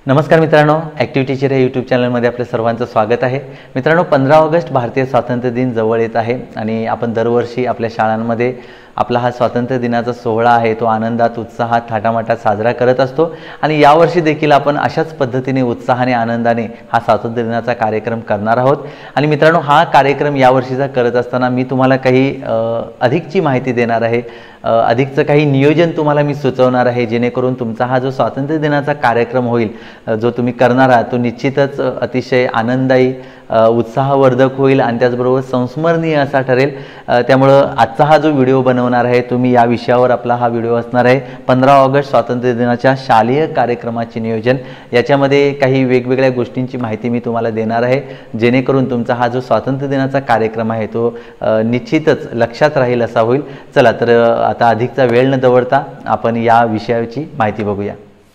नमस्कार मित्रांनो, ॲक्टिव्हिटीचर या यूट्यूब चॅनलमध्ये आपल्या सर्वांचं स्वागत आहे. मित्रांनो, 15 ऑगस्ट भारतीय स्वातंत्र्य दिन जवळ येत आहे आणि आपण दरवर्षी आपल्या शाळांमध्ये आपला हा स्वातंत्र्य दिनाचा सोहळा आहे तो आनंदात, उत्साहात, थाटामाटात साजरा करत असतो. आणि यावर्षी देखील आपण अशाच पद्धतीने उत्साहाने, आनंदाने हा स्वातंत्र्य दिनाचा कार्यक्रम करणार आहोत. आणि मित्रांनो, हा कार्यक्रम यावर्षीचा करत असताना मी तुम्हाला काही अधिकची माहिती देणार आहे, अधिकचं काही नियोजन तुम्हाला मी सुचवणार आहे, जेणेकरून तुमचा हा जो स्वातंत्र्य दिनाचा कार्यक्रम होईल, जो तुम्ही करणार आहात, तो निश्चितच अतिशय आनंददायी, उत्साहवर्धक होईल आणि त्याचबरोबर संस्मरणीय असा ठरेल. त्यामुळं आजचा हा जो व्हिडिओ बनवणार आहे तुम्ही, या विषयावर आपला हा व्हिडिओ असणार आहे. 15 ऑगस्ट स्वातंत्र्य दिनाच्या शालेय कार्यक्रमाचे नियोजन, याच्यामध्ये काही वेगवेगळ्या गोष्टींची माहिती मी तुम्हाला देणार आहे, जेणेकरून तुमचा हा जो स्वातंत्र्य दिनाचा कार्यक्रम आहे तो निश्चितच लक्षात राहील असा होईल. चला तर आता अधिकचा वेळ न दवडता आपण या विषयाची माहिती बघूया.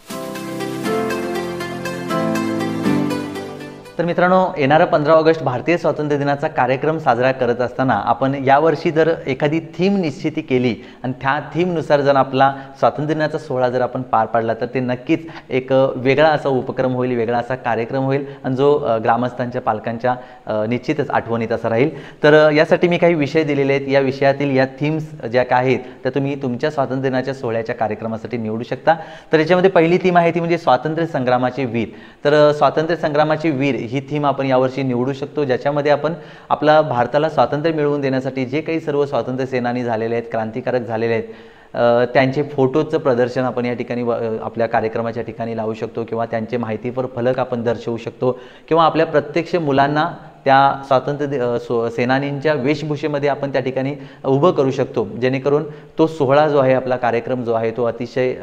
तर मित्रांनो, येणारा 15 ऑगस्ट भारतीय स्वातंत्र्य दिनाचा कार्यक्रम साजरा करत असताना आपण यावर्षी जर एखादी थीम निश्चिती केली आणि त्या थीमनुसार जर आपला स्वातंत्र्य दिनाचा सोहळा जर आपण पार पाडला तर ते नक्कीच एक वेगळा असा उपक्रम होईल, वेगळा असा कार्यक्रम होईल आणि जो ग्रामस्थांच्या, पालकांच्या निश्चितच आठवणीत असा राहील. तर यासाठी मी काही विषय दिलेले आहेत. या विषयातील या थीम्स ज्या काय आहेत त्या तुम्ही तुमच्या स्वातंत्र्य दिनाच्या सोहळ्याच्या कार्यक्रमासाठी निवडू शकता. तर याच्यामध्ये पहिली थीम आहे ती म्हणजे स्वातंत्र्य संग्रामाचे वीर. तर स्वातंत्र्य संग्रामाचे वीर ही थीम आपण यावर्षी निवडू शकतो, ज्याच्यामध्ये आपण आपला भारताला स्वातंत्र्य मिळवून देण्यासाठी जे काही सर्व स्वातंत्र्य सेनानी झालेले आहेत, क्रांतिकारक झालेले आहेत, त्यांचे फोटोचं प्रदर्शन आपण या ठिकाणी आपल्या कार्यक्रमाच्या ठिकाणी लावू शकतो, किंवा त्यांचे माहितीपर फलक आपण दर्शवू शकतो, किंवा आपल्या प्रत्यक्ष मुलांना त्या स्वातंत्र्य सेनानींच्या वेशभूषेमध्ये आपण त्या ठिकाणी उभं करू शकतो, जेणेकरून तो सोहळा जो आहे, आपला कार्यक्रम जो आहे तो अतिशय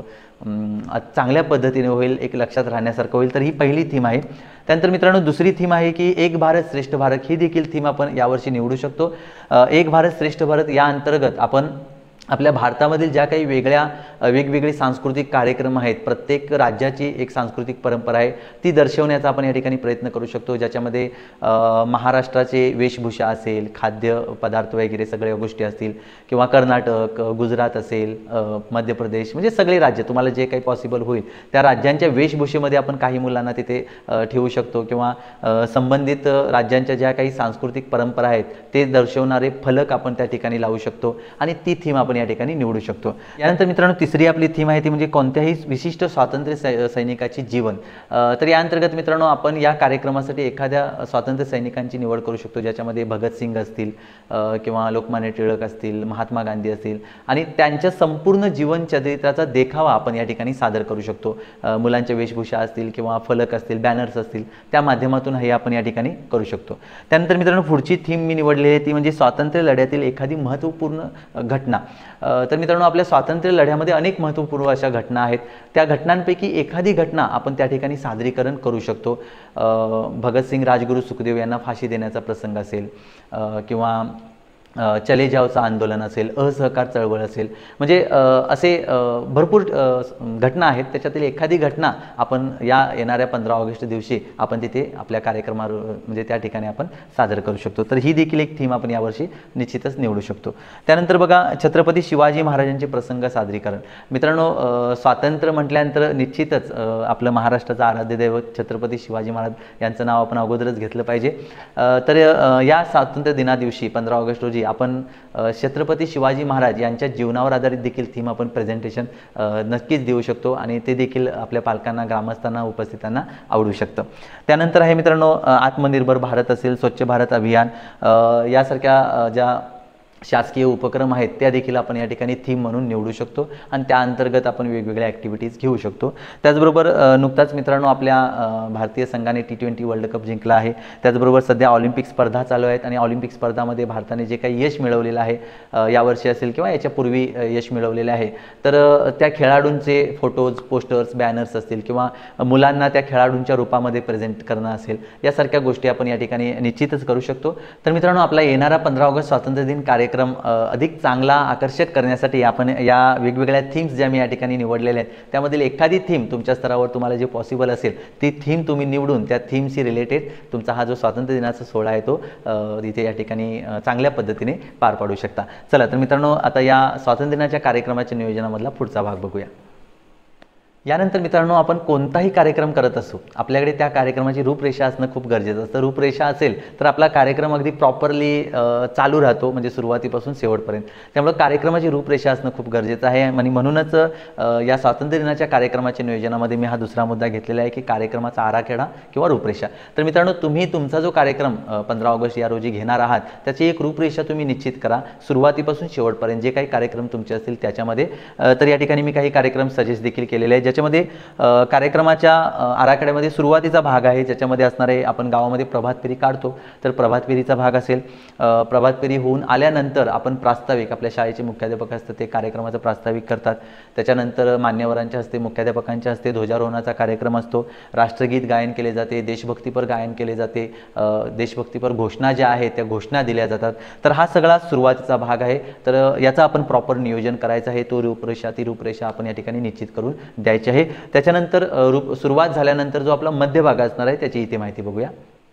चांगल्या पद्धतीने होईल, एक लक्षात राहण्यासारखं होईल. तर ही पहिली थीम आहे. त्यानंतर मित्रांनो, दुसरी थीम आहे की एक भारत श्रेष्ठ भारत. ही देखील थीम आपण यावर्षी निवडू शकतो. एक भारत श्रेष्ठ भारत या अंतर्गत आपण आपल्या भारतामधील ज्या काही वेगवेगळे सांस्कृतिक कार्यक्रम आहेत, प्रत्येक राज्याची एक सांस्कृतिक परंपरा आहे, ती दर्शवण्याचा आपण या ठिकाणी प्रयत्न करू शकतो, ज्याच्यामध्ये महाराष्ट्राचे वेशभूषा असेल, खाद्य पदार्थ वगैरे सगळ्या गोष्टी असतील, किंवा कर्नाटक, गुजरात असेल, मध्य प्रदेश, म्हणजे सगळे राज्य तुम्हाला जे काही पॉसिबल होईल त्या राज्यांच्या वेशभूषेमध्ये आपण काही मुलांना तिथे ठेवू शकतो, किंवा संबंधित राज्यांच्या ज्या काही सांस्कृतिक परंपरा आहेत ते दर्शवणारे फलक आपण त्या ठिकाणी लावू शकतो, आणि ती थीम आपण या ठिकाणी निवडू शकतो. यानंतर मित्रांनो, तिसरी आपली थीम आहे ती म्हणजे कोणत्याही विशिष्ट स्वातंत्र्य सैनिकाची जीवन. तर या अंतर्गत मित्रांनो, आपण या कार्यक्रमासाठी एखाद्या स्वातंत्र्य सैनिकांची निवड करू शकतो, ज्याच्यामध्ये भगतसिंग असतील, किंवा लोकमान्य टिळक असतील, महात्मा गांधी असतील, आणि त्यांच्या संपूर्ण जीवनचरित्राचा देखावा आपण या ठिकाणी सादर करू शकतो. मुलांच्या वेशभूषा असतील, किंवा फलक असतील, बॅनर्स असतील, त्या माध्यमातून हे आपण या ठिकाणी करू शकतो. त्यानंतर मित्रांनो, पुढची थीम मी निवडलेली आहे ती म्हणजे स्वातंत्र्य लढ्यातील एखादी महत्त्वपूर्ण घटना. तर मित्रांनो, आपल्या स्वातंत्र्य लढ्यामध्ये अनेक महत्त्वपूर्ण अशा घटना आहेत. त्या घटनांपैकी एखादी घटना आपण त्या ठिकाणी सादरीकरण करू शकतो. भगतसिंग, राजगुरू, सुखदेव यांना फाशी देण्याचा प्रसंग असेल, किंवा चले जावचं आंदोलन असेल, असहकार चळवळ असेल, म्हणजे असे भरपूर घटना आहेत. त्याच्यातील एखादी घटना आपण या येणाऱ्या 15 ऑगस्ट दिवशी आपण तिथे आपल्या कार्यक्रमावर म्हणजे त्या ठिकाणी आपण सादर करू शकतो. तर ही देखील एक थीम आपण यावर्षी निश्चितच निवडू शकतो. त्यानंतर बघा, छत्रपती शिवाजी महाराजांचे प्रसंग सादरीकरण. मित्रांनो, स्वातंत्र्य म्हटल्यानंतर निश्चितच आपलं महाराष्ट्राचं आराध्य दैवत छत्रपती शिवाजी महाराज यांचं नाव आपण अगोदरच घेतलं पाहिजे. तर या स्वातंत्र्य दिना दिवशी 15 ऑगस्ट रोजी आपण छत्रपती शिवाजी महाराज यांच्या जीवनावर आधारित देखील थीम आपण प्रेझेंटेशन नक्कीच देऊ शकतो, आणि ते देखील आपल्या पालकांना, ग्रामस्थांना, उपस्थितांना आवडू शकतं. त्यानंतर आहे मित्रांनो, आत्मनिर्भर भारत असेल, स्वच्छ भारत अभियान, यासारख्या ज्या शासकीय उपक्रम आहेत त्या देखील आपण या ठिकाणी थीम म्हणून निवडू शकतो, आणि त्या अंतर्गत आपण वेगवेगळ्या ॲक्टिव्हिटीज घेऊ शकतो. त्याचबरोबर नुकताच मित्रांनो आपल्या भारतीय संघाने T20 वर्ल्ड कप जिंकला आहे. त्याचबरोबर सध्या ऑलिम्पिक स्पर्धा चालू आहेत, आणि ऑलिम्पिक स्पर्धामध्ये भारताने जे काही यश मिळवलेलं आहे यावर्षी असेल किंवा याच्यापूर्वी यश मिळवलेलं आहे, तर त्या खेळाडूंचे फोटोज, पोस्टर्स, बॅनर्स असतील, किंवा मुलांना त्या खेळाडूंच्या रूपामध्ये प्रेझेंट करणं असेल, यासारख्या गोष्टी आपण या ठिकाणी निश्चितच करू शकतो. तर मित्रांनो, आपला येणारा 15 ऑगस्ट स्वातंत्र्य दिन कार्यक्रम अधिक चांगला, आकर्षक करण्यासाठी आपण या वेगवेगळ्या थीम्स ज्या मी या ठिकाणी निवडलेल्या आहेत त्यामधील एखादी थीम तुमच्या स्तरावर तुम्हाला जे पॉसिबल असेल ती थीम तुम्ही निवडून त्या थीमशी रिलेटेड तुमचा हा जो स्वातंत्र्य दिनाचा सोहळा आहे तो इथे या ठिकाणी चांगल्या पद्धतीने पार पाडू शकता. चला तर मित्रांनो, आता या स्वातंत्र्य दिनाच्या कार्यक्रमाच्या नियोजनामधला पुढचा भाग बघूया. यानंतर मित्रांनो, आपण कोणताही कार्यक्रम करत असू, आपल्याकडे त्या कार्यक्रमाची रूपरेषा असणं खूप गरजेचं असतं. रूपरेषा असेल तर आपला कार्यक्रम अगदी प्रॉपरली चालू राहतो, म्हणजे सुरुवातीपासून शेवटपर्यंत. त्यामुळे कार्यक्रमाची रूपरेषा असणं खूप गरजेचं आहे. आणि म्हणूनच या स्वातंत्र्य दिनाच्या कार्यक्रमाच्या नियोजनामध्ये मी हा दुसरा मुद्दा घेतलेला आहे की कार्यक्रमाचा आराखडा किंवा रूपरेषा. तर मित्रांनो, तुम्ही तुमचा जो कार्यक्रम 15 ऑगस्ट या रोजी घेणार आहात त्याची एक रूपरेषा तुम्ही निश्चित करा, सुरुवातीपासून शेवटपर्यंत जे काही कार्यक्रम तुमचे असतील त्याच्यामध्ये. तर या ठिकाणी मी काही कार्यक्रम सजेस्ट देखील केलेले आहेत, ज्याच्यामध्ये कार्यक्रमाच्या आराखड्यामध्ये सुरुवातीचा भाग आहे, ज्याच्यामध्ये असणारे आपण गावामध्ये प्रभात फेरी काढतो, तर प्रभात फेरीचा भाग असेल. प्रभात फेरी होऊन आल्यानंतर आपण प्रास्ताविक, आपल्या शाळेचे मुख्याध्यापक असतात ते कार्यक्रमाचं प्रास्ताविक करतात. त्याच्यानंतर मान्यवरांच्या हस्ते, मुख्याध्यापकांच्या हस्ते ध्वजारोहणाचा कार्यक्रम असतो. राष्ट्रगीत गायन केले जाते, देशभक्तीपर गायन केले जाते, देशभक्तीपर घोषणा ज्या आहेत त्या घोषणा दिल्या जातात. तर हा सगळा सुरुवातीचा भाग आहे. तर याचा आपण प्रॉपर नियोजन करायचं आहे. ती रूपरेषा आपण या ठिकाणी निश्चित करून द्यायची आहे. त्याच्यानंतर सुरुवात झाल्यानंतर जो आपला मध्यभाग असणार आहे त्याची इथे माहिती बघूया.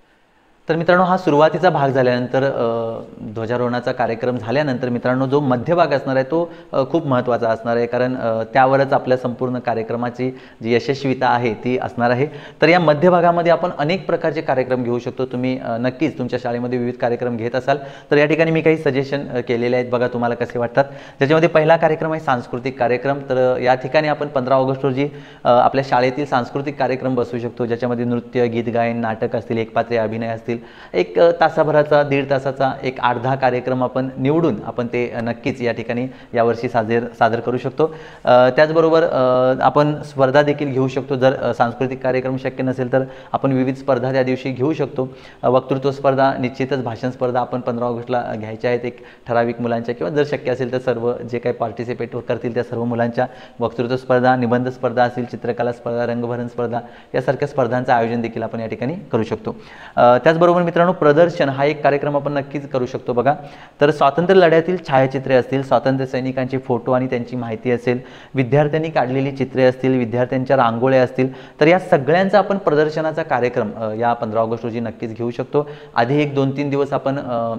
तर मित्रांनो, हा सुरुवातीचा भाग झाल्यानंतर ध्वजारोहणाचा कार्यक्रम झाल्यानंतर मित्रांनो जो मध्यभाग असणार आहे तो खूप महत्त्वाचा असणार आहे, कारण त्यावरच आपल्या संपूर्ण कार्यक्रमाची जी यशस्वीता आहे ती असणार आहे. तर या मध्यभागामध्ये आपण अनेक प्रकारचे कार्यक्रम घेऊ शकतो. तुम्ही नक्कीच तुमच्या शाळेमध्ये विविध कार्यक्रम घेत असाल तर या ठिकाणी मी काही सजेशन केलेले आहेत, बघा तुम्हाला कसे वाटतात. त्याच्यामध्ये पहिला कार्यक्रम आहे सांस्कृतिक कार्यक्रम. तर या ठिकाणी आपण 15 ऑगस्ट रोजी आपल्या शाळेतील सांस्कृतिक कार्यक्रम बसवू शकतो, ज्याच्यामध्ये नृत्य, गीत गायन, नाटक असतील, एकपात्रीय अभिनय असतील. एक तासाभराचा, 1.5 तासाचा एक 8-10 कार्यक्रम आपण निवडून आपण ते नक्कीच या ठिकाणी यावर्षी सादर करू शकतो. त्याचबरोबर आपण स्पर्धा देखील घेऊ शकतो. जर सांस्कृतिक कार्यक्रम शक्य नसेल तर आपण विविध स्पर्धा त्या दिवशी घेऊ शकतो. वक्तृत्व स्पर्धा, निश्चितच भाषण स्पर्धा आपण 15 ऑगस्टला घ्यायच्या आहेत, एक ठराविक मुलांच्या, किंवा जर शक्य असेल तर सर्व जे काही पार्टिसिपेट करतील त्या सर्व मुलांच्या वक्तृत्व स्पर्धा, निबंध स्पर्धा असेल, चित्रकला स्पर्धा, रंगभरण स्पर्धा यासारख्या स्पर्धांचं आयोजन देखील आपण या ठिकाणी करू शकतो. त्याचबरोबर मित्रांनो, प्रदर्शन हा एक कार्यक्रम आपण नक्कीच करू शकतो. बघा, तर स्वातंत्र्य लढ्यातील छायाचित्रे असतील, स्वातंत्र्य सैनिकांचे फोटो आणि त्यांची माहिती असेल, विद्यार्थ्यांनी काढलेली चित्रे असतील, विद्यार्थ्यांच्या रांगोळ्या असतील, तर या सगळ्यांचा आपण प्रदर्शनाचा कार्यक्रम या 15 ऑगस्ट रोजी नक्कीच घेऊ शकतो. आधी एक 2-3 दिवस आपण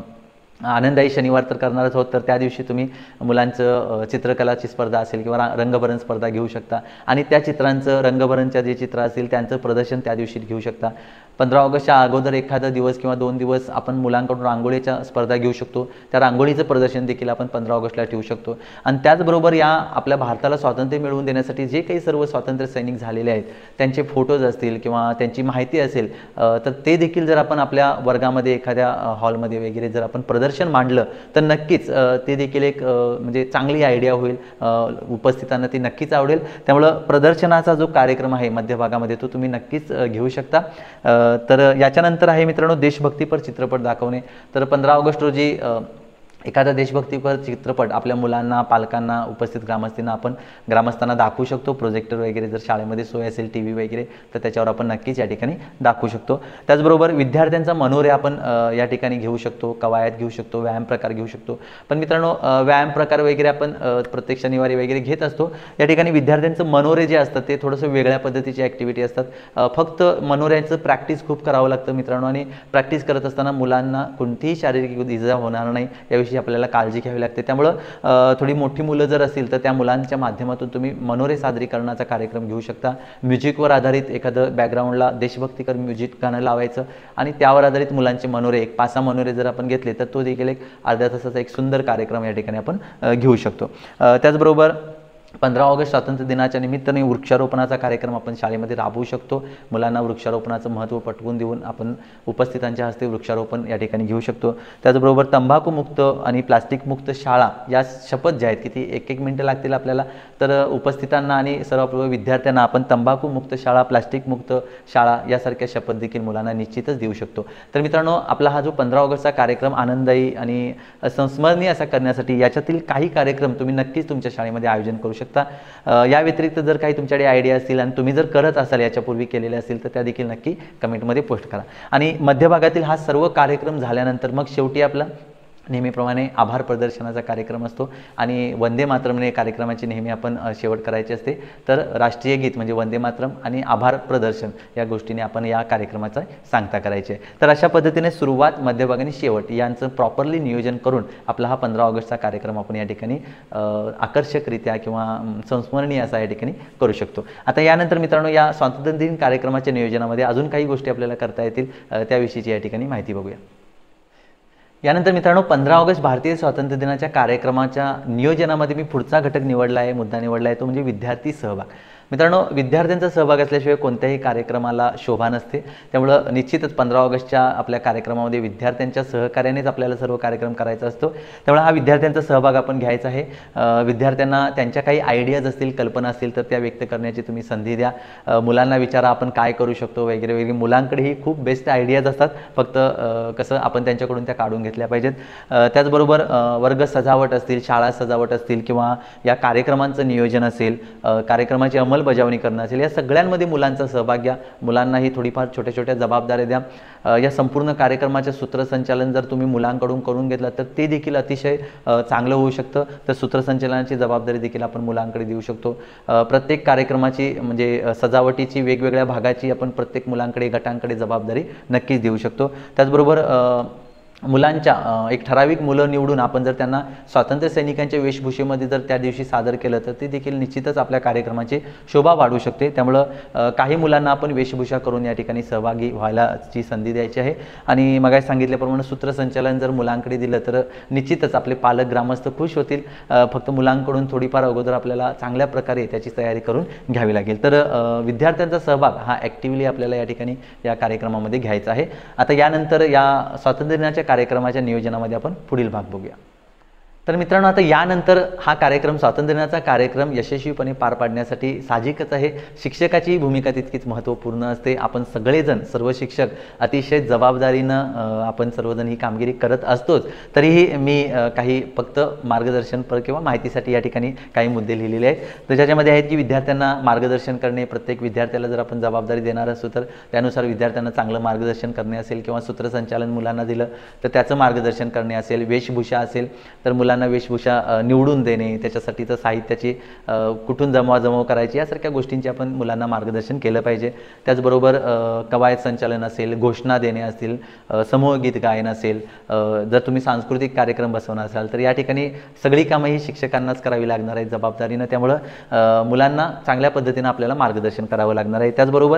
आनंदाई शनिवार तर करणारच आहोत, तर त्या दिवशी तुम्ही मुलांचं चित्रकलाची स्पर्धा असेल किंवा रंगभरण स्पर्धा घेऊ शकता आणि त्या चित्रांचं, रंगभरणच्या जे चित्र असतील त्यांचं प्रदर्शन त्या दिवशी घेऊ शकता. 15 ऑगस्टच्या अगोदर एखादा दिवस किंवा 2 दिवस आपण मुलांकडून रांगोळीच्या स्पर्धा घेऊ शकतो. त्या रांगोळीचं प्रदर्शन देखील आपण 15 ऑगस्टला ठेवू शकतो. आणि त्याचबरोबर या आपल्या भारताला स्वातंत्र्य मिळवून देण्यासाठी जे काही सर्व स्वातंत्र्य सैनिक झालेले आहेत त्यांचे फोटोज असतील किंवा त्यांची माहिती असेल, तर ते देखील जर आपण आपल्या वर्गामध्ये एखाद्या हॉलमध्ये वगैरे जर आपण प्रदर्शन मांडलं तर नक्कीच ते देखील एक म्हणजे चांगली आयडिया होईल, उपस्थितांना ती नक्कीच आवडेल. त्यामुळं प्रदर्शनाचा जो कार्यक्रम आहे मध्यभागामध्ये तो तुम्ही नक्कीच घेऊ शकता. तर याच्यानंतर आहे मित्रांनो देशभक्तीपर चित्रपट दाखवणे. तर 15 ऑगस्ट रोजी एखादा देशभक्तीपर चित्रपट आपल्या मुलांना, पालकांना, उपस्थित ग्रामस्थांना दाखवू शकतो. प्रोजेक्टर वगैरे जर शाळेमध्ये सोय असेल, TV वगैरे, तर त्याच्यावर आपण नक्कीच या ठिकाणी दाखवू शकतो. त्याचबरोबर विद्यार्थ्यांचा मनोरे आपण या ठिकाणी घेऊ शकतो, कवायत घेऊ शकतो, व्यायाम प्रकार घेऊ शकतो. पण मित्रांनो, व्यायाम प्रकार वगैरे आपण प्रत्येक शनिवारी वगैरे घेत असतो. या ठिकाणी विद्यार्थ्यांचं मनोरे जे असतात ते थोडंसं वेगळ्या पद्धतीची ॲक्टिव्हिटी असतात. फक्त मनोऱ्याचं प्रॅक्टिस खूप करावं लागतं मित्रांनो, आणि प्रॅक्टिस करत असताना मुलांना कोणतीही शारीरिक इजा होणार नाही याविषयी आपल्याला काळजी घ्यावी लागते. त्यामुळं थोडी मोठी मुलं जर असतील तर त्या मुलांच्या माध्यमातून तुम्ही मनोरे सादरीकरणाचा कार्यक्रम घेऊ शकता. म्युझिकवर आधारित एखादं बॅकग्राऊंडला देशभक्तीकर म्युझिक गाणं लावायचं आणि त्यावर आधारित मुलांचे मनोरे, एक 5-6 मनोरे जर आपण घेतले तर तो देखील एक अर्ध्या तासाचा एक सुंदर कार्यक्रम या ठिकाणी आपण घेऊ शकतो. त्याचबरोबर 15 ऑगस्ट स्वातंत्र्य दिनाच्या निमित्ताने वृक्षारोपणाचा कार्यक्रम आपण शाळेमध्ये राबवू शकतो. मुलांना वृक्षारोपणाचं महत्त्व पटवून देऊन आपण उपस्थितांच्या हस्ते वृक्षारोपण या ठिकाणी घेऊ शकतो. त्याचबरोबर तंबाखूमुक्त आणि प्लास्टिकमुक्त शाळा या शपथ ज्या आहेत की ती 1-1 मिनिटं लागतील आपल्याला, तर उपस्थितांना आणि सर्व विद्यार्थ्यांना आपण तंबाखूमुक्त शाळा, प्लास्टिकमुक्त शाळा यासारख्या शपथ देखील मुलांना निश्चितच देऊ शकतो. तर मित्रांनो, आपला हा जो 15 ऑगस्टचा कार्यक्रम आनंददायी आणि संस्मरणीय असा करण्यासाठी याच्यातील काही कार्यक्रम तुम्ही नक्कीच तुमच्या शाळेमध्ये आयोजन करू शकता. या व्यतिरिक्त जर काही तुमच्याकडे आयडिया असतील आणि तुम्ही जर करत असाल, याच्यापूर्वी केलेले असतील, तर त्या देखील नक्की कमेंटमध्ये पोस्ट करा. आणि मध्यभागातील हा सर्व कार्यक्रम झाल्यानंतर मग शेवटी आपला नेहमीप्रमाणे आभार प्रदर्शनाचा कार्यक्रम असतो आणि वंदे मातरमने कार्यक्रमाची नेहमी आपण शेवट करायची असते. तर राष्ट्रीय गीत म्हणजे वंदे मातरम आणि आभार प्रदर्शन या गोष्टीने आपण या कार्यक्रमाचा सांगता करायची आहे. तर अशा पद्धतीने सुरुवात, मध्यभाग आणि शेवट यांचं प्रॉपरली नियोजन करून आपला हा 15 ऑगस्टचा कार्यक्रम आपण या ठिकाणी आकर्षकरित्या किंवा संस्मरणीय असा या ठिकाणी करू शकतो. आता यानंतर मित्रांनो, या स्वातंत्र्य दिन कार्यक्रमाच्या नियोजनामध्ये अजून काही गोष्टी आपल्याला करता येतील त्याविषयीची या ठिकाणी माहिती बघूया. यानंतर मित्रांनो, 15 ऑगस्ट भारतीय स्वातंत्र्य दिनाच्या कार्यक्रमाच्या नियोजनामध्ये मी पुढचा घटक निवडला आहे, मुद्दा निवडला आहे, तो म्हणजे विद्यार्थी सहभाग. मित्रांनो, विद्यार्थ्यांचा सहभाग असल्याशिवाय कोणत्याही कार्यक्रमाला शोभा नसते. त्यामुळं निश्चितच 15 ऑगस्टच्या आपल्या कार्यक्रमामध्ये विद्यार्थ्यांच्या सहकार्यानेच आपल्याला सर्व कार्यक्रम करायचा असतो. त्यामुळे हा विद्यार्थ्यांचा सहभाग आपण घ्यायचा आहे. विद्यार्थ्यांना त्यांच्या काही आयडियाज असतील, कल्पना असतील तर त्या व्यक्त करण्याची तुम्ही संधी द्या. मुलांना विचारा आपण काय करू शकतो वगैरे वगैरे. मुलांकडेही खूप बेस्ट आयडियाज असतात, फक्त कसं आपण त्यांच्याकडून त्या काढून घेतल्या पाहिजेत. त्याचबरोबर वर्ग सजावट असतील, शाळा सजावट असतील किंवा या कार्यक्रमांचं नियोजन असेल, कार्यक्रमाची अंमलबजावणी करणं असेल, या सगळ्यांमध्ये मुलांचा सहभाग घ्या. मुलांनाही थोडीफार छोट्या छोट्या जबाबदाऱ्या द्या. या संपूर्ण कार्यक्रमाचे सूत्रसंचालन जर तुम्ही मुलांकडून करून घेतलं तर ते देखील अतिशय चांगलं होऊ शकतं. तर सूत्रसंचालनाची जबाबदारी देखील आपण मुलांकडे देऊ शकतो. प्रत्येक कार्यक्रमाची म्हणजे सजावटीची वेगवेगळ्या भागाची आपण प्रत्येक मुलांकडे, गटांकडे जबाबदारी नक्कीच देऊ शकतो. त्याचबरोबर मुलांच्या एक ठराविक मुलं निवडून आपण जर त्यांना स्वातंत्र्य सैनिकांच्या वेशभूषेमध्ये जर त्या दिवशी सादर केलं तर ते देखील निश्चितच आपल्या कार्यक्रमाची शोभा वाढवू शकते. त्यामुळं काही मुलांना आपण वेशभूषा करून या ठिकाणी सहभागी व्हायलाची संधी द्यायची आहे. आणि मग सांगितल्याप्रमाणे सूत्रसंचालन जर मुलांकडे दिलं तर निश्चितच आपले पालक, ग्रामस्थ खुश होतील. फक्त मुलांकडून थोडीफार अगोदर आपल्याला चांगल्या प्रकारे त्याची तयारी करून घ्यावी लागेल. तर विद्यार्थ्यांचा सहभाग हा ॲक्टिव्हली आपल्याला या ठिकाणी या कार्यक्रमामध्ये घ्यायचा आहे. आता यानंतर या स्वातंत्र्य दिनाच्या कार्यक्रमाच्या नियोजनामध्ये आपण पुढील भाग बघूया. तर मित्रांनो, आता यानंतर हा कार्यक्रम, स्वातंत्र्य दिनाचा कार्यक्रम यशस्वीपणे पार पाडण्यासाठी साहजिकच आहे शिक्षकाची भूमिका तितकीच महत्त्वपूर्ण असते. आपण सगळेजण, सर्व शिक्षक अतिशय जबाबदारीनं आपण सर्वजण ही कामगिरी करत असतोच. तरीही मी काही फक्त मार्गदर्शनपर किंवा माहितीसाठी या ठिकाणी काही मुद्दे लिहिलेले आहेत. तर ज्याच्यामध्ये आहेत की विद्यार्थ्यांना मार्गदर्शन करणे. प्रत्येक विद्यार्थ्याला जर आपण जबाबदारी देणार असू तर त्यानुसार विद्यार्थ्यांना चांगलं मार्गदर्शन करणे असेल किंवा सूत्रसंचालन मुलांना दिलं तर त्याचं मार्गदर्शन करणे असेल. वेशभूषा असेल तर मुलांना वेशभूषा निवडून देणे, त्याच्यासाठीचं साहित्याची कुठून जमवाजमव करायची, यासारख्या गोष्टींची आपण मुलांना मार्गदर्शन केलं पाहिजे. त्याचबरोबर कवायत संचालन असेल, घोषणा देणे असतील, समूह गीत गायन असेल, जर तुम्ही सांस्कृतिक कार्यक्रम बसवणार असाल तर या ठिकाणी सगळी कामं ही शिक्षकांनाच करावी लागणार आहेत जबाबदारीनं. त्यामुळं मुलांना चांगल्या पद्धतीनं आपल्याला मार्गदर्शन करावं लागणार आहे. त्याचबरोबर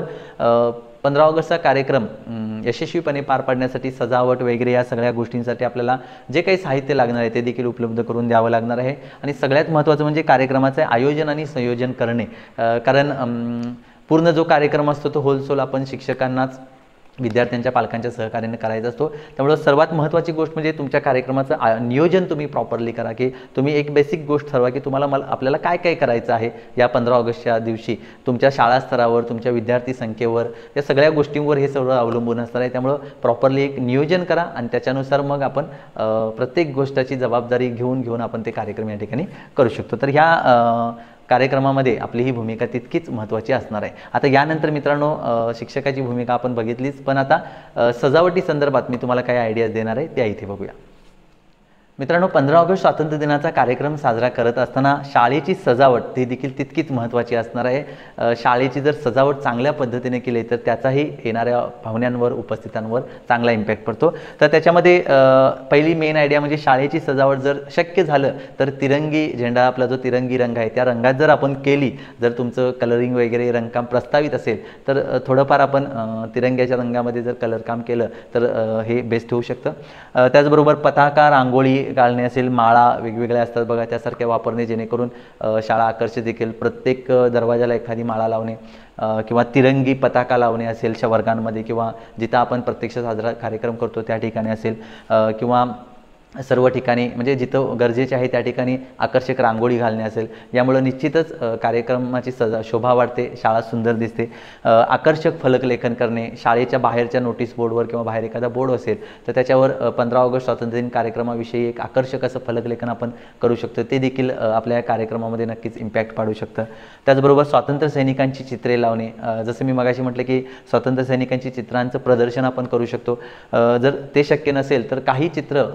15 ऑगस्टचा कार्यक्रम यशस्वीपणे पार पाडण्यासाठी सजावट वगैरे या सगळ्या गोष्टींसाठी आपल्याला जे काही साहित्य लागणार आहे ते देखील उपलब्ध करून द्यावं लागणार आहे. आणि सगळ्यात महत्त्वाचं म्हणजे कार्यक्रमाचं आयोजन आणि संयोजन करणे. कारण पूर्ण जो कार्यक्रम असतो तो होलसोल आपण शिक्षकांनाच, विद्यार्थ्यांच्या पालकांच्या सहकार्याने करायचा असतो. त्यामुळे सर्वात महत्त्वाची गोष्ट म्हणजे तुमच्या कार्यक्रमाचं नियोजन तुम्ही प्रॉपरली करा, की तुम्ही एक बेसिक गोष्ट ठरवा की आपल्याला काय काय करायचं आहे या 15 ऑगस्टच्या दिवशी. तुमच्या शाळा स्तरावर, तुमच्या विद्यार्थी संख्येवर, या सगळ्या गोष्टींवर हे सर्व अवलंबून असणार आहे. त्यामुळं प्रॉपरली एक नियोजन करा आणि त्याच्यानुसार मग आपण प्रत्येक गोष्टीची जबाबदारी घेऊन आपण ते कार्यक्रम या ठिकाणी करू शकतो. तर ह्या कार्यक्रमामध्ये आपली ही भूमिका तितकीच महत्त्वाची असणार आहे. आता यानंतर मित्रांनो, शिक्षकाची भूमिका आपण बघितलीच, पण आता सजावटी संदर्भात मी तुम्हाला काही आयडियाज देणार आहे, त्या इथे बघूया. मित्रांनो, 15 ऑगस्ट स्वातंत्र्य दिनाचा कार्यक्रम साजरा करत असताना शाळेची सजावट ती देखील तितकीच महत्त्वाची असणार आहे. शाळेची जर सजावट चांगल्या पद्धतीने केली तर त्याचाही येणाऱ्या पाहुण्यांवर, उपस्थितांवर चांगला इम्पॅक्ट पडतो. तर त्याच्यामध्ये पहिली मेन आयडिया म्हणजे शाळेची सजावट जर शक्य झालं तर तिरंगी झेंडा, आपला जो तिरंगी रंग आहे त्या रंगात जर आपण केली, जर तुमचं कलरिंग वगैरे रंगकाम प्रस्तावित असेल तर थोडंफार आपण तिरंग्याच्या रंगामध्ये जर कलरकाम केलं तर हे बेस्ट होऊ शकतं. त्याचबरोबर पताका, रांगोळी घालणे असेल, माळा वेगवेगळ्या असतात बघा, त्यासारख्या वापरणे जेणेकरून शाळा आकर्षित देखील. प्रत्येक दरवाजाला एखादी माळा लावणे किंवा तिरंगी पताका लावणे असेल वर्गांमध्ये किंवा जिथं आपण प्रत्यक्ष साजरा कार्यक्रम करतो त्या ठिकाणी असेल किंवा सर्व ठिकाणी म्हणजे जिथं गरजेचे आहे त्या ठिकाणी आकर्षक रांगोळी घालणे असेल. यामुळं निश्चितच कार्यक्रमाची शोभा वाढते, शाळा सुंदर दिसते. आकर्षक फलकलेखन करणे, शाळेच्या बाहेरच्या नोटीस बोर्डवर किंवा बाहेर एखादा बोर्ड असेल तर त्याच्यावर 15 ऑगस्ट स्वातंत्र्य दिन कार्यक्रमाविषयी एक आकर्षक असं फलकलेखन आपण करू शकतो. ते देखील आपल्या कार्यक्रमामध्ये नक्कीच इम्पॅक्ट पाडू शकतं. त्याचबरोबर स्वातंत्र्य सैनिकांची चित्रे लावणे, जसं मी मगाशी म्हटलं की स्वातंत्र्य सैनिकांची चित्रांचं प्रदर्शन आपण करू शकतो. जर ते शक्य नसेल तर काही चित्र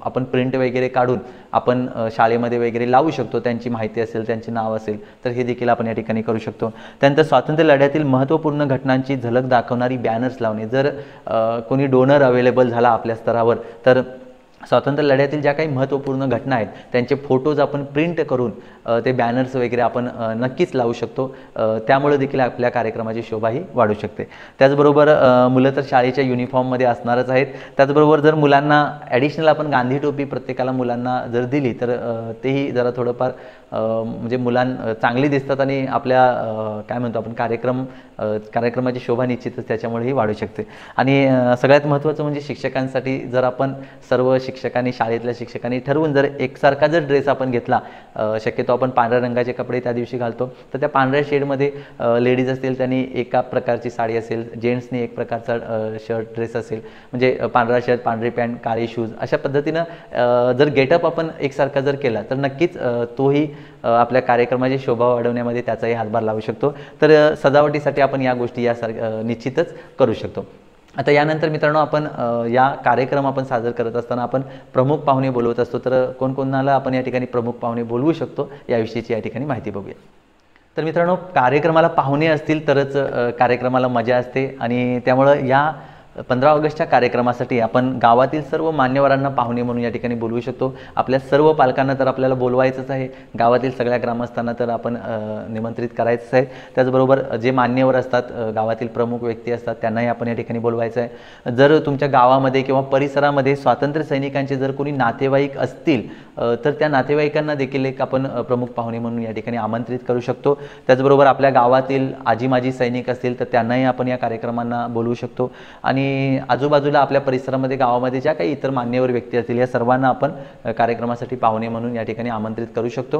आपण प्रिंट वगैरे काढून आपण शाळेमध्ये वगैरे लावू शकतो, त्यांची माहिती असेल, त्यांचे नाव असेल तर हे देखील आपण या ठिकाणी करू शकतो। त्यानंतर स्वातंत्र्य लढ्यातील महत्त्वपूर्ण घटनांची झलक दाखवणारी बॅनर्स लावणे, जर कोणी डोनर अवेलेबल झाला आपल्या स्तरावर तर स्वातंत्र्य लढ्यातील ज्या काही महत्त्वपूर्ण घटना आहेत त्यांचे फोटोज आपण प्रिंट करून ते बॅनर्स वगैरे आपण नक्कीच लावू शकतो, त्यामुळे देखील आपल्या कार्यक्रमाची शोभाही वाढू शकते। त्याचबरोबर मुलं तर शाळेच्या युनिफॉर्ममध्ये असणारच आहेत, त्याचबरोबर जर मुलांना ॲडिशनल आपण गांधी टोपी प्रत्येकाला मुलांना जर दिली तर तेही जरा थोडंफार म्हणजे चांगली दिसतात आणि आपल्या काय म्हणतो आपण कार्यक्रमाची शोभा निश्चितच त्याच्यामुळेही वाढू शकते। आणि सगळ्यात महत्त्वाचं म्हणजे शिक्षकांसाठी जर आपण सर्व शिक्षकांनी शाळेतल्या शिक्षकांनी ठरवून जर एकसारखा जर ड्रेस आपण घेतला, शक्यतो आपण पांढऱ्या रंगाचे कपडे त्या दिवशी घालतो, तर त्या पांढऱ्या शेडमध्ये लेडीज असतील त्यांनी एका प्रकारची साडी असेल, जेंट्सनी एक प्रकारचा शर्ट ड्रेस असेल, म्हणजे पांढरा शर्ट पांढरी पॅन्ट काळे शूज, अशा पद्धतीनं जर गेटअप आपण एकसारखा जर केला तर नक्कीच तोही आपल्या कार्यक्रमाची शोभा वाढवण्यामध्ये त्याचाही हातभार लावू शकतो। तर सजावटीसाठी आपण या गोष्टी निश्चितच करू शकतो। आता यानंतर मित्रांनो आपण या कार्यक्रम आपण सादर करत असताना आपण प्रमुख पाहुणे बोलवत असतो, तर कोणकोणाला आपण या ठिकाणी प्रमुख पाहुणे बोलवू शकतो याविषयीची या ठिकाणी माहिती बघूया। तर मित्रांनो, कार्यक्रमाला पाहुणे असतील तरच कार्यक्रमाला मजा असते आणि त्यामुळं या 15 ऑगस्टच्या कार्यक्रमासाठी आपण गावातील सर्व मान्यवरांना पाहुणे म्हणून या ठिकाणी बोलवू शकतो। आपल्या सर्व पालकांना तर आपल्याला बोलवायचंच आहे, गावातील सगळ्या ग्रामस्थांना तर आपण निमंत्रित करायचंच आहे, त्याचबरोबर जे मान्यवर असतात गावातील प्रमुख व्यक्ती असतात त्यांनाही आपण या ठिकाणी बोलवायचं आहे। जर तुमच्या गावामध्ये किंवा परिसरामध्ये स्वातंत्र्य सैनिकांचे जर कोणी नातेवाईक असतील तर त्या नातेवाईकांना देखील एक आपण प्रमुख पाहुणे म्हणून या ठिकाणी आमंत्रित करू शकतो। त्याचबरोबर आपल्या गावातील आजी माजी सैनिक असतील तर त्यांनाही आपण या कार्यक्रमांना बोलवू शकतो आणि आजूबाजूला आपल्या परिसरामध्ये गावामध्ये ज्या काही इतर मान्यवर व्यक्ती असतील या सर्वांना आपण कार्यक्रमासाठी पाहुणे म्हणून या ठिकाणी आमंत्रित करू शकतो।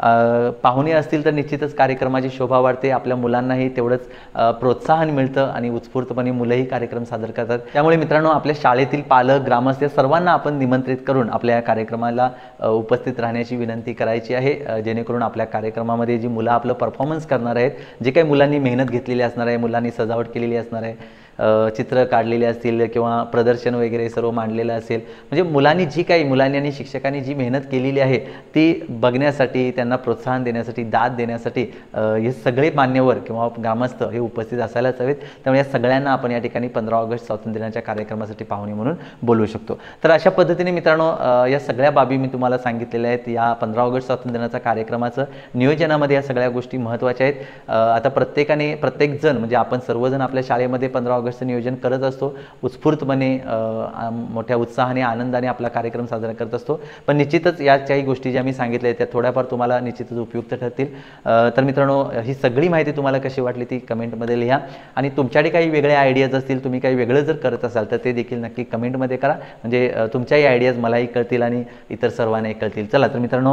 पाहुणे असतील तर निश्चितच कार्यक्रमाची शोभा वाढते, आपल्या मुलांनाही तेवढंच प्रोत्साहन मिळतं आणि उत्स्फूर्तपणे मुलंही कार्यक्रम सादर करतात। त्यामुळे मित्रांनो, आपल्या शाळेतील पालक ग्रामस्थ सर्वांना आपण निमंत्रित करून आपल्या या कार्यक्रमाला उपस्थित राहण्याची विनंती करायची आहे, जेणेकरून आपल्या कार्यक्रमामध्ये जी मुलं आपलं परफॉर्मन्स करणार आहेत, जे काही मुलांनी मेहनत घेतलेली असणार आहे, मुलांनी सजावट केलेली असणार आहे, चित्र काढलेले असतील किंवा प्रदर्शन वगैरे सर्व मांडलेलं असेल, म्हणजे मुलांनी आणि शिक्षकांनी जी मेहनत केलेली आहे ती बघण्यासाठी, त्यांना प्रोत्साहन देण्यासाठी, दाद देण्यासाठी हे सगळे मान्यवर किंवा ग्रामस्थ हे उपस्थित असायलाच हवेत। त्यामुळे या सगळ्यांना आपण या ठिकाणी 15 ऑगस्ट स्वातंत्र्य दिनाच्या कार्यक्रमासाठी पाहुणे म्हणून बोलवू शकतो। तर अशा पद्धतीने मित्रांनो, या सगळ्या बाबी मी तुम्हाला सांगितलेल्या आहेत। या 15 ऑगस्ट स्वातंत्र्य दिनाच्या कार्यक्रमाचं नियोजनामध्ये या सगळ्या गोष्टी महत्त्वाच्या आहेत। आता प्रत्येक जण म्हणजे आपण सर्वजण आपल्या शाळेमध्ये 15 ऑगस्टचं नियोजन करत असतो, उत्स्फूर्तपणे मोठ्या उत्साहाने आनंदाने आपला कार्यक्रम साजरा करत असतो, पण निश्चितच या काही गोष्टी ज्या मी सांगितल्या त्या थोड्याफार तुम्हाला निश्चितच उपयुक्त ठरतील। तर मित्रांनो, ही सगळी माहिती तुम्हाला कशी वाटली ती कमेंटमध्ये लिहा आणि तुमच्याकडे काही वेगळे आयडियाज असतील, तुम्ही काही वेगळं जर करत असाल तर ते देखील नक्की कमेंटमध्ये करा, म्हणजे तुमच्याही आयडियाज मलाही कळतील आणि इतर सर्वांनाही कळतील। चला तर मित्रांनो,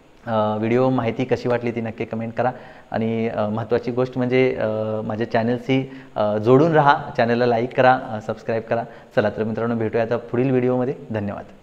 व्हिडिओ माहिती कशी वाटली ती नक्की कमेंट करा आणि महत्त्वाची गोष्ट म्हणजे माझ्या चॅनलशी जोडून राहा, चॅनलला लाईक करा, सबस्क्राईब करा। चला तर मित्रांनो, भेटूया आता पुढील व्हिडिओमध्ये। धन्यवाद।